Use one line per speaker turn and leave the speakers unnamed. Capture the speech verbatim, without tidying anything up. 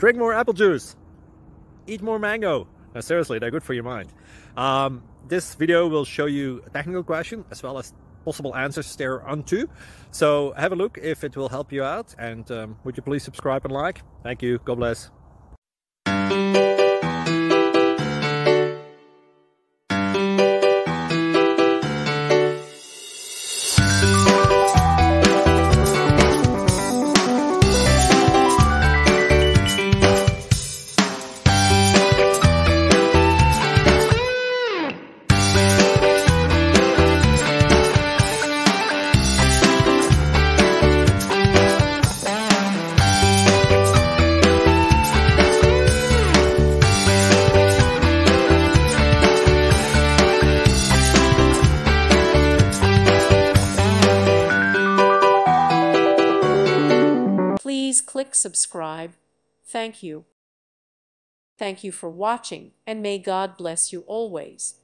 Drink more apple juice. Eat more mango. No, seriously, they're good for your mind. Um, this video will show you a technical question as well as possible answers thereunto. So have a look if it will help you out, and um, would you please subscribe and like? Thank you. God bless.
Please click subscribe. Thank you. Thank you for watching, and may God bless you always.